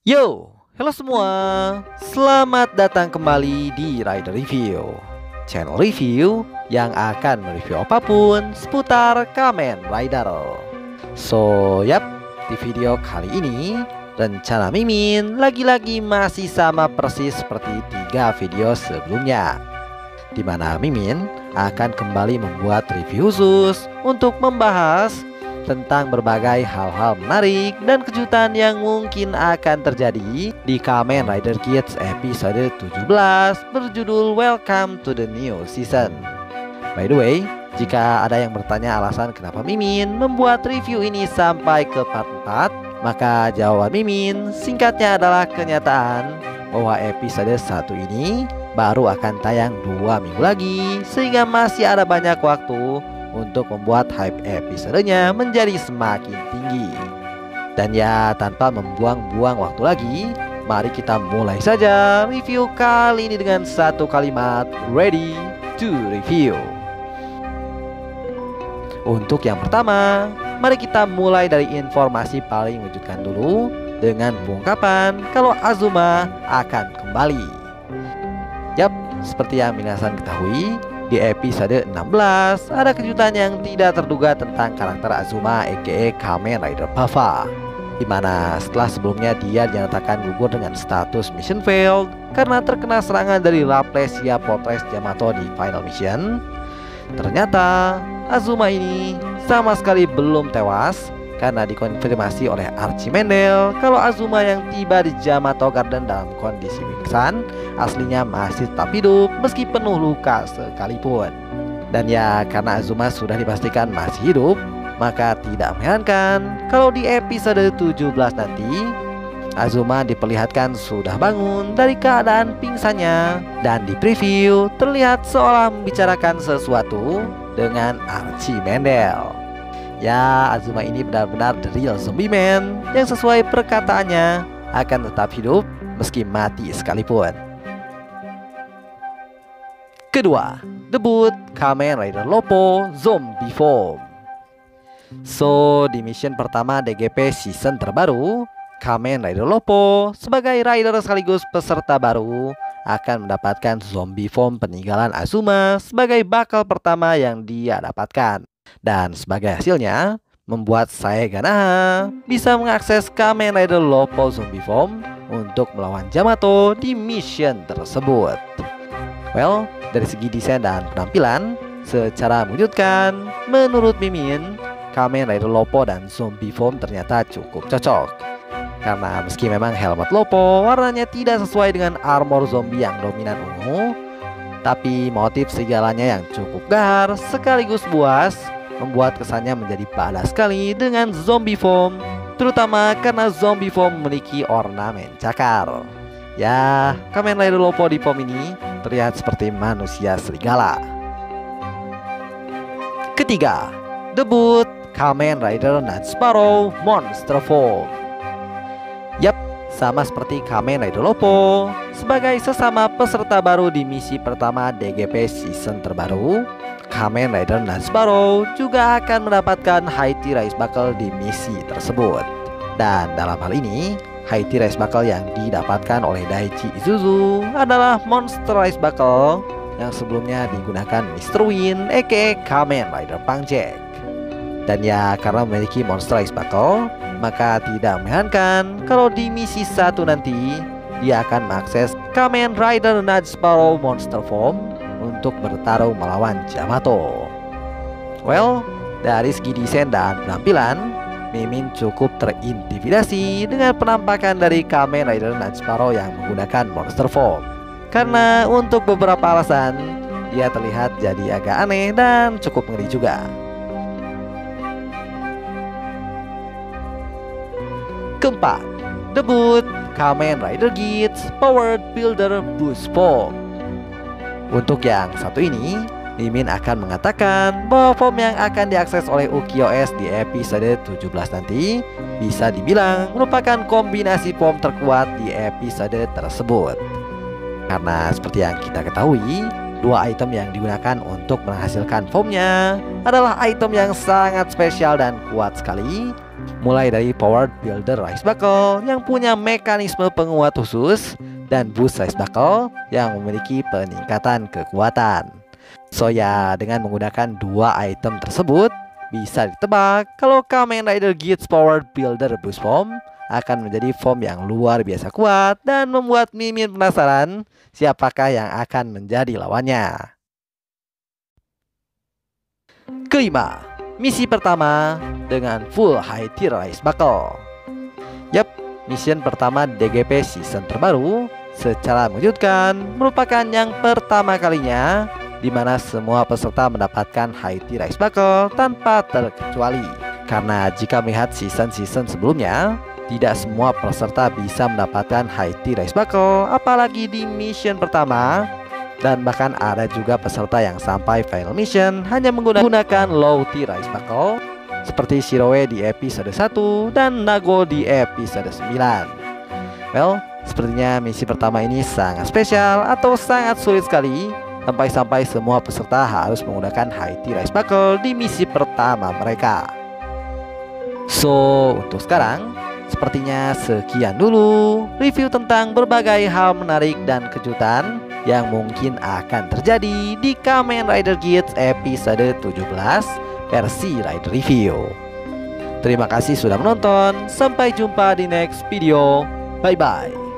Yo, halo semua. Selamat datang kembali di Rider Review, channel review yang akan mereview apapun seputar Kamen Rider. Di video kali ini rencana Mimin lagi-lagi masih sama persis seperti 3 video sebelumnya, di mana Mimin akan kembali membuat review khusus untuk membahas tentang berbagai hal-hal menarik dan kejutan yang mungkin akan terjadi di Kamen Rider Kids episode 17 berjudul Welcome to the New Season. By the way, jika ada yang bertanya alasan kenapa Mimin membuat review ini sampai ke part 4, maka jawaban Mimin singkatnya adalah kenyataan bahwa episode 1 ini baru akan tayang 2 minggu lagi, sehingga masih ada banyak waktu untuk membuat hype episodenya menjadi semakin tinggi. Dan ya, tanpa membuang-buang waktu lagi, mari kita mulai saja review kali ini dengan satu kalimat: ready to review. Untuk yang pertama, mari kita mulai dari informasi paling mengejutkan dulu, dengan pengungkapan kalau Azuma akan kembali. Yap, seperti yang minasan ketahui, di episode 16 ada kejutan yang tidak terduga tentang karakter Azuma aka Kamen Rider Pava, dimana setelah sebelumnya dia dinyatakan gugur dengan status mission failed karena terkena serangan dari Laplesia Fortress Yamato di final mission. Ternyata Azuma ini sama sekali belum tewas, karena dikonfirmasi oleh Archie Mendel kalau Azuma yang tiba di Yamato Garden dalam kondisi pingsan aslinya masih tetap hidup meski penuh luka sekalipun. Dan ya, karena Azuma sudah dipastikan masih hidup, maka tidak mengherankan kalau di episode 17 nanti Azuma diperlihatkan sudah bangun dari keadaan pingsannya, dan di preview terlihat seolah membicarakan sesuatu dengan Archie Mendel. Ya, Azuma ini benar-benar the real zombie man yang sesuai perkataannya akan tetap hidup meski mati sekalipun. Kedua, debut Kamen Rider Lopo Zombie Form. Di mission pertama DGP season terbaru, Kamen Rider Lopo sebagai rider sekaligus peserta baru akan mendapatkan zombie form peninggalan Azuma sebagai bakal pertama yang dia dapatkan. Dan sebagai hasilnya, membuat Saeganaha bisa mengakses Kamen Rider Lopo Zombie Form untuk melawan Yamato di mission tersebut. Well, dari segi desain dan penampilan, secara mengejutkan, menurut Mimin, Kamen Rider Lopo dan Zombie Form ternyata cukup cocok. Karena meski memang helmet Lopo warnanya tidak sesuai dengan armor zombie yang dominan ungu, tapi motif segalanya yang cukup gahar sekaligus buas membuat kesannya menjadi badass sekali dengan zombie form, terutama karena zombie form memiliki ornamen cakar. Ya, Kamen Rider Lopo di form ini terlihat seperti manusia serigala. Ketiga, debut Kamen Rider Natsuparo Monster Form. Yap, sama seperti Kamen Rider Lopo, sebagai sesama peserta baru di misi pertama DGP season terbaru, Kamen Rider Natsuparo juga akan mendapatkan High Tea Rice Buckle di misi tersebut. Dan dalam hal ini, High Tea Rice Buckle yang didapatkan oleh Daichi Isuzu adalah Monster Rice Buckle yang sebelumnya digunakan Mr. Win aka Kamen Rider Pangjack. Dan ya, karena memiliki Monster Rice Buckle, maka tidak mengherankan kalau di misi 1 nanti dia akan mengakses Kamen Rider Natsuparo Monster Form untuk bertarung melawan Yamato. Well, dari segi desain dan penampilan, Mimin cukup terintimidasi dengan penampakan dari Kamen Rider Natsuparo yang menggunakan Monster Form. Karena untuk beberapa alasan, dia terlihat jadi agak aneh dan cukup ngeri juga. Keempat, debut Kamen Rider Geats Powered Builder Boost Form. Untuk yang satu ini, Mimin akan mengatakan bahwa form yang akan diakses oleh Ukiyo-S di episode 17 nanti bisa dibilang merupakan kombinasi form terkuat di episode tersebut. Karena seperti yang kita ketahui, dua item yang digunakan untuk menghasilkan formnya adalah item yang sangat spesial dan kuat sekali, Mulai dari Powered Builder Rice Buckle yang punya mekanisme penguat khusus, dan Boost Rice Buckle yang memiliki peningkatan kekuatan. So ya, dengan menggunakan dua item tersebut, bisa ditebak kalau Kamen Rider Geats Powered Builder Boost Form akan menjadi form yang luar biasa kuat dan membuat Mimin penasaran siapakah yang akan menjadi lawannya. Kelima, misi pertama dengan full high tier Rice Buckle. Yap, mission pertama DGP season terbaru secara mengejutkan merupakan yang pertama kalinya di mana semua peserta mendapatkan high tier Rice Buckle tanpa terkecuali. Karena jika melihat season-season sebelumnya, tidak semua peserta bisa mendapatkan high tier Rice Buckle, apalagi di mission pertama. Dan bahkan ada juga peserta yang sampai final mission hanya menggunakan low tier Rice Buckle, seperti Shiroe di episode 1 dan Nago di episode 9. Well, sepertinya misi pertama ini sangat spesial atau sangat sulit sekali, sampai-sampai semua peserta harus menggunakan high tier Rice Buckle di misi pertama mereka. So, untuk sekarang sepertinya sekian dulu review tentang berbagai hal menarik dan kejutan yang mungkin akan terjadi di Kamen Rider Geats episode 17 versi Rider Review. Terima kasih sudah menonton, sampai jumpa di next video. Bye bye.